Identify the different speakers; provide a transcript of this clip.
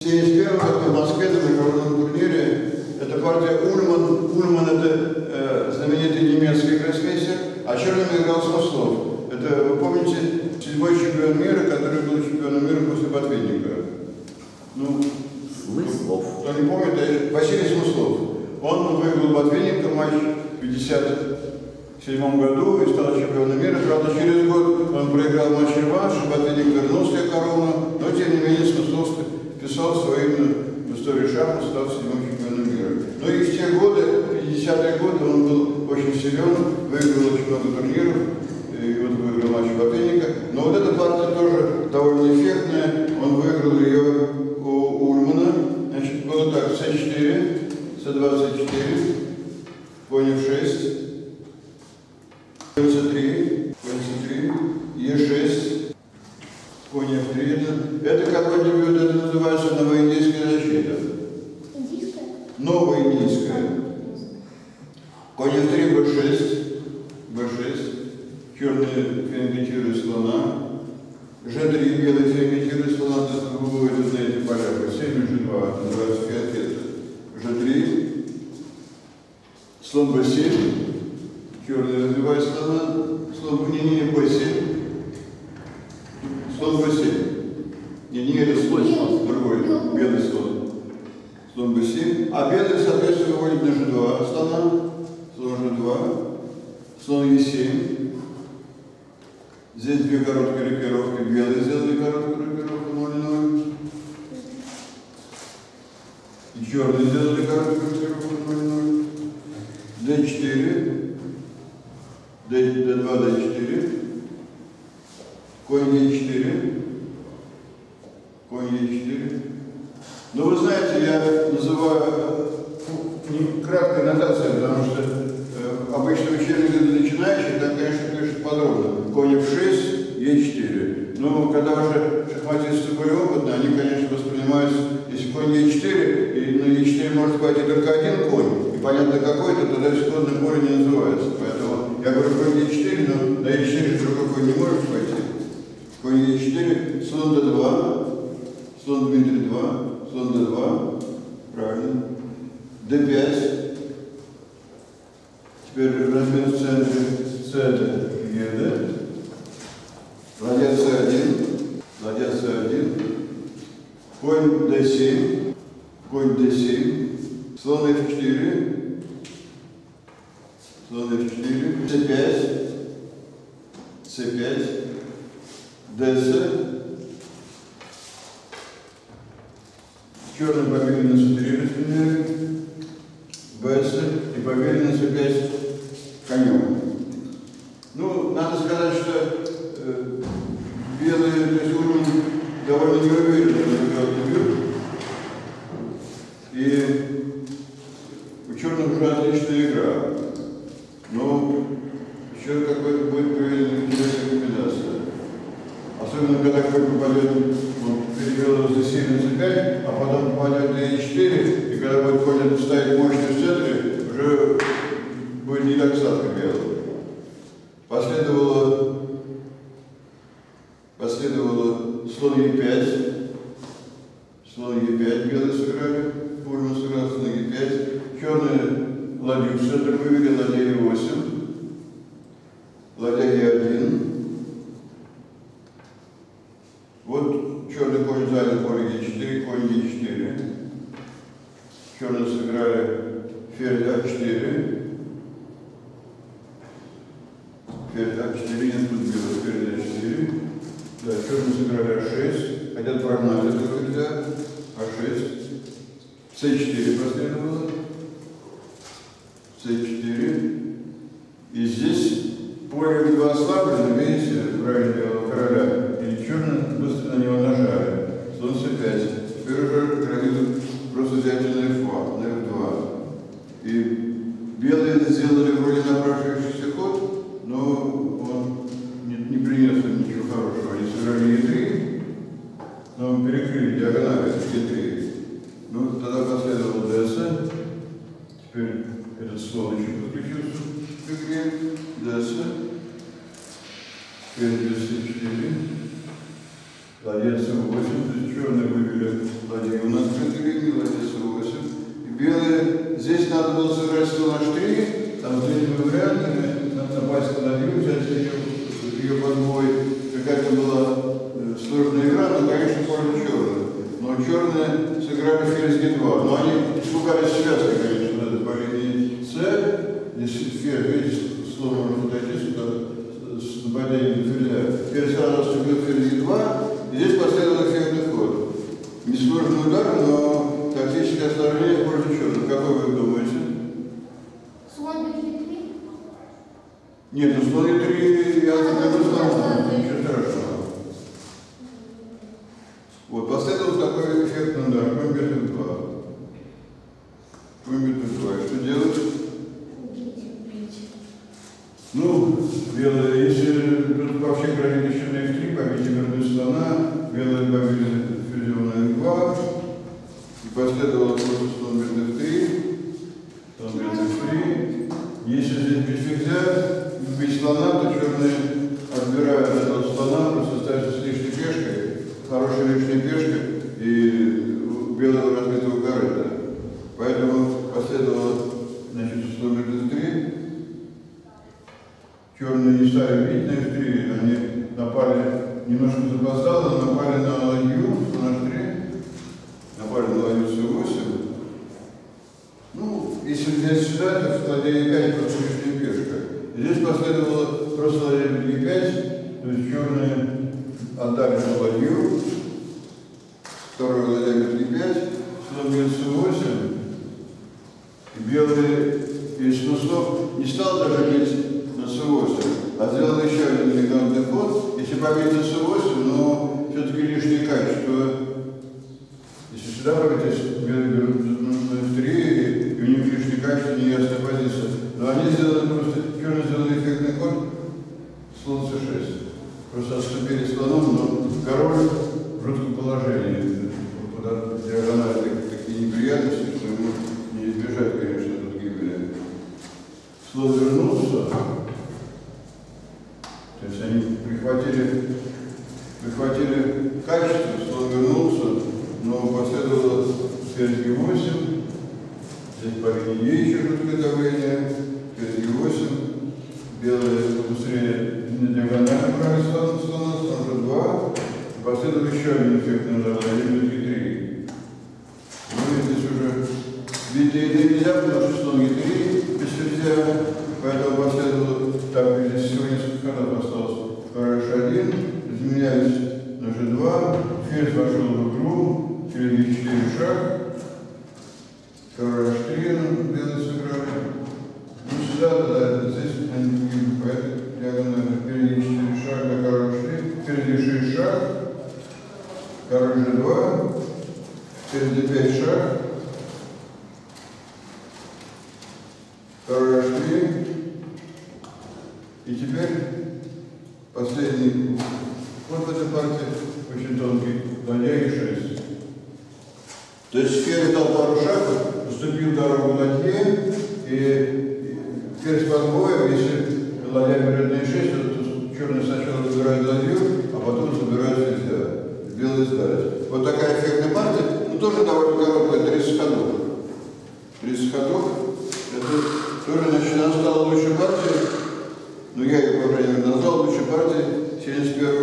Speaker 1: 71 в Москве на международном турнире. Это партия Ульман. Ульман это знаменитый немецкий гроссмейстер, а черным играл Смыслов. Это, вы помните, 7-й чемпион мира, который был чемпионом мира после Ботвинника. Ну,
Speaker 2: Смыслов.
Speaker 1: Кто не помнит, это Василий Смыслов. Он выиграл Ботвинника матч в 1957 году и стал чемпионом мира. Правда, через год он проиграл матч-реванш, Ботвинник вернул себе корону, но тем не менее Смыслов вписал свое имя в историю шахмат, став 7-м чемпионом мира. Ну и в те годы, в 50-е годы, он был очень силен, выиграл очень много турниров, и вот выиграл матч Ботвинника. Но вот эта партия тоже довольно эффектная, он выиграл ее у Ульмана. Значит, было так, С4, С24, конь F6, конь C3, Е6, конь F3. Это какой дебют? Это называется новоиндийская защита.
Speaker 3: Индийская?
Speaker 1: Новоиндийская. Конь F3, B6, B6. Черные фингетируют слона. G3, белый фингетирует слона. Вы выводите на эти поля. P7 и G2. Называется фиатет. G3. Слон B7. Черный развивает слона. Слон не B7. Слон B7. Не это слон, другой. Белый слон. Слон B7. А белый, соответственно, выводит на G2 слона. Слон G2. Слон E7. Здесь две короткие рокировки. Белые сделали короткую рокировку 0-0. И черные сделали короткую рокировку 0-0. D4. D2, D4. Конь E4. Конь E4. Но вы знаете, я называю не краткой нотацией, потому что обычно учебники для начинающих, там, конечно, пишут подробно. Конь F6, E4. Но когда уже шахматисты были опытны, они, конечно, воспринимаются, если конь E4, и на E4 может пойти только один конь, и понятно какой, то тогда исходное поле не называется. Поэтому я говорю конь E4, но на E4 другой конь не может пойти. Конь E4, слон D2, слон Дмитрий 2, слон D2, правильно. D5. Теперь размен в центре CD, GD. Ладья C1, ладья C1. Конь D7, конь D7. Слон F4, слон F4. C5, C5. DC. Черный победы на C3 разменяет. BC и победы на C5 конем. Ну, надо сказать, что белые, то есть Ульман довольно неуверенно разбирал дебют. И у черных уже отличная игра. Но еще какой-то будет проверена интересная комбинация. Особенно, когда какой попадет, он перевел его за C7 на C5, а потом попадет на E4, и когда будет конь ставить мощный в центре, уже будет не так сладко белый. Последовало слон E5. Слон E5 белые сыграли. Ульман сыграл слон E5. Черные ладью в центр вывели, ладья E8. Ладья E1. Вот черный конь занял поле E4, конь E4. Черные сыграли ферзь А4. Ферзь А4, нет, тут белый ферзь А4. Да, черные сыграли А6. Хотят прогнать этого ферзя. А6. С4 последовало. С4. И здесь поле либо ослаблено, видите, правильно белого короля. И черные быстро на него нажали. Слон С5. Теперь уже грозит просто взятие на F2, на F2. И белые сделали вроде напрашивающийся ход, но он не принес им ничего хорошего. Они сыграли E3, но перекрыли диагонали E3. Ну, тогда последовал ДС. Теперь этот слон еще подключился к игре. ДС. Теперь ДС4. ладья С8, то есть черные вывели ладью на открытой линии, ладья С8. И белые, здесь надо было сыграть слон H3, там третьими вариантами, надо напасть на ладью, взять ее под бой. Какая-то была сложная игра, но, конечно, пользу черных. Но черные сыграли ферзь G2. Но они испугались связки, конечно, по линии С. Если ферзь, видите, слон может отойти сюда с нападением ферзя. Ферзь сразу вступил ферзь G2, и здесь последовал эффектный ход. Несложный удар, но тактическое осложнение в пользу черных. Какой вы думаете?
Speaker 2: Слон G3?
Speaker 1: Нет, ну слон G3, я говорю, слон, ничего страшного. Вот, последовал такой эффектный удар, конь Б2. Конь Б2. Что делать? Ну, белые, если тут вообще грозит еще на F3, победите вернуть слона, белые победили ферзем на F2, и последовало просто слон Б3, слон Б3. Если здесь без ферзя, без слона, то черные отбирают этого слона, просто ставятся с лишней пешкой, хорошей лишней пешкой, и белого разбитого корыта. Поэтому последовало, значит, слон Б3. Черные не стали бить на F3, они напали, немножко запоздало, напали на ладью, на H3, напали на ладью C8. Ну, если взять сюда, то ладья E5 просто лишняя пешка. Здесь последовало просто ладья E5, то есть черные отдали на ладью, второй ладья E5, слон C8, и белые, если слон не стал даже бить на С8, а сделал еще один элегантный ход. Если победить на С8, но все-таки лишние качества. Если сюда победить, белые берут на F3, и у них лишние качества, неясная позиция. Но они сделали просто, черные сделали эффектный ход, слон С6. Просто отступили слоном, но король в жутком положении. Куда диагонали такие неприятности, что ему не избежать, конечно, тут гибели. Слон вернулся. То есть они прихватили качество, слон вернулся, но последовало ферзь G8, здесь по линии Е еще жуткое давление, ферзь G8, белые побыстрее на диагонали брали слона, слон G2, и последовал еще один эффектный удар, ладья G3. Ну и здесь уже бить D нельзя, потому что слон G3 без ферзя, поэтому последовало, так, здесь всего несколько ходов осталось. Король H1, изменялись на G2, ферзь вошел в игру, через E4 шаг, король H3, белые сыграли. Ну сюда, да, здесь они не по этой диагонали, впереди E4 шаг на король H3, впереди E6 шаг, король G2, впереди 5 шаг, король H3, и теперь последний ход в этой партии, очень тонкий, ладья E6. То есть ферзь дал пару шагов, уступил дорогу ладье, и ферзь под боем, если ладья берет на E6, то черные сначала забирают ладью, а потом забирают ферзя. Белые сдались. Вот такая эффектная партия, но тоже довольно короткая, 30 ходов. 30 ходов, это тоже, значит, она стала лучшей партией. Ну, я ее, по крайней мере, назвал лучшей партией 71